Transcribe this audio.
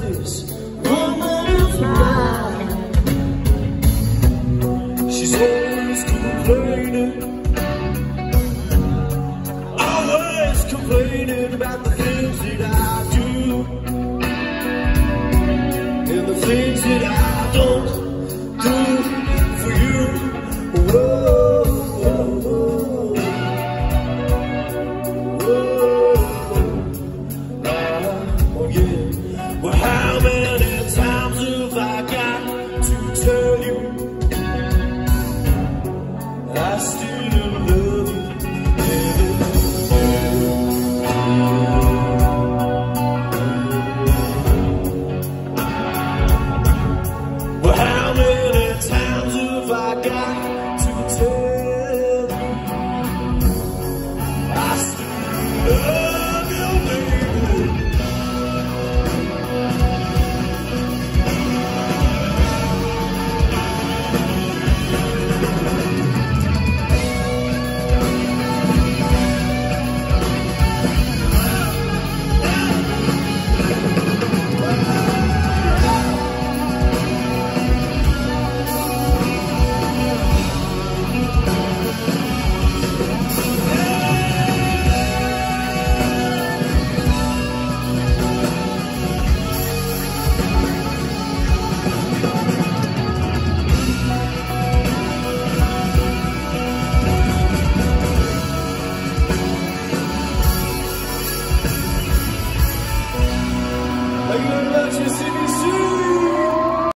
this woman of mine. She's always complaining, always complaining about the things that I do and the things that I don't do for you. Whoa. Well, how many times have I got to tell you I still love you? Well, how many times have I got to tell you I still love you, baby? Thank you very much, CVC.